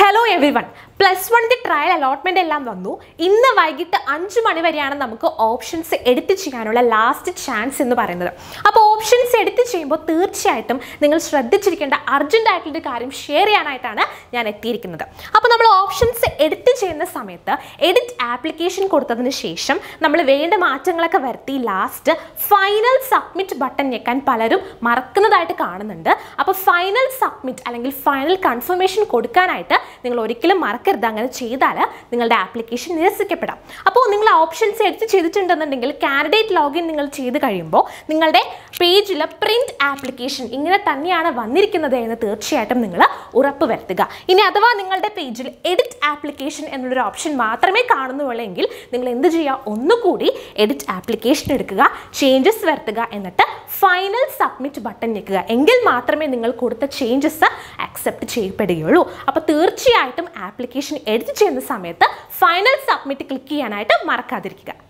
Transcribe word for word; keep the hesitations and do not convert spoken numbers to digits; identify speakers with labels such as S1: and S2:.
S1: Hello everyone, plus വണ്ണിൻ്റെ trial allotment എല്ലാം വന്നു. ഇന്ന് വൈകിട്ട് അഞ്ച് മണി വരെയാണ് നമുക്ക് ഓപ്ഷൻസ് എഡിറ്റ് ചെയ്യാനുള്ള ലാസ്റ്റ് ചാൻസ് എന്ന് പറയുന്നത്. അപ്പോൾ ഓപ്ഷൻസ് എഡിറ്റ് ചെയ്യുമ്പോൾ തീർച്ചയായിട്ടും നിങ്ങൾ ശ്രദ്ധിച്ചിരിക്കേണ്ട അർജൻറ്റ് ആയിട്ടുള്ളൊരു കാര്യം ഷെയർ ചെയ്യാനായിട്ടാണ് ഞാൻ എത്തിയിരിക്കുന്നത്. അപ്പോൾ നമ്മൾ ഓപ്ഷൻസ് എഡിറ്റ് ചെയ്യുന്ന സമയത്ത് എഡിറ്റ് ആപ്ലിക്കേഷൻ കൊടുത്തതിന് ശേഷം നമ്മൾ വേണ്ട മാറ്റങ്ങളൊക്കെ വരുത്തി ലാസ്റ്റ് ഫൈനൽ സബ്മിറ്റ് ബട്ടൺ ഞെക്കാൻ പലരും മറക്കുന്നതായിട്ട് കാണുന്നുണ്ട്. അപ്പോൾ ഫൈനൽ സബ്മിറ്റ് അല്ലെങ്കിൽ ഫൈനൽ കൺഫർമേഷൻ കൊടുക്കാനായിട്ട് നിങ്ങൾ ഒരിക്കലും മറക്കരുത്. അങ്ങനെ ചെയ്താൽ നിങ്ങളുടെ ആപ്ലിക്കേഷൻ നിരസിക്കപ്പെടാം. അപ്പോൾ നിങ്ങൾ ഓപ്ഷൻസ് എഡിറ്റ് ചെയ്തിട്ടുണ്ടെന്നുണ്ടെങ്കിൽ കാൻഡിഡേറ്റ് ലോഗിൻ നിങ്ങൾ ചെയ്ത് കഴിയുമ്പോൾ നിങ്ങളുടെ പേജിൽ പ്രിന്റ് ആപ്ലിക്കേഷൻ ഇങ്ങനെ തന്നെയാണ് വന്നിരിക്കുന്നത് എന്ന് തീർച്ചയായിട്ടും നിങ്ങൾ ഉറപ്പ് വരുത്തുക. ഇനി അഥവാ നിങ്ങളുടെ പേജിൽ എഡിറ്റ് ആപ്ലിക്കേഷൻ എന്നുള്ളൊരു ഓപ്ഷൻ മാത്രമേ കാണുന്നുള്ളൂ എങ്കിൽ നിങ്ങൾ എന്ത് ചെയ്യുക, ഒന്നുകൂടി എഡിറ്റ് ആപ്ലിക്കേഷൻ എടുക്കുക, ചേഞ്ചസ് വരുത്തുക, എന്നിട്ട് ഫൈനൽ സബ്മിറ്റ് ബട്ടൺ ഞെക്കുക. എങ്കിൽ മാത്രമേ നിങ്ങൾ കൊടുത്ത ചേഞ്ചസ് ആക്സെപ്റ്റ് ചെയ്യപ്പെടുകയുള്ളൂ. അപ്പോൾ തീർച്ചയായിട്ടും ആപ്ലിക്കേഷൻ എഡിറ്റ് ചെയ്യുന്ന സമയത്ത് ഫൈനൽ സബ്മിറ്റ് ക്ലിക്ക് ചെയ്യാനായിട്ട് മറക്കാതിരിക്കുക.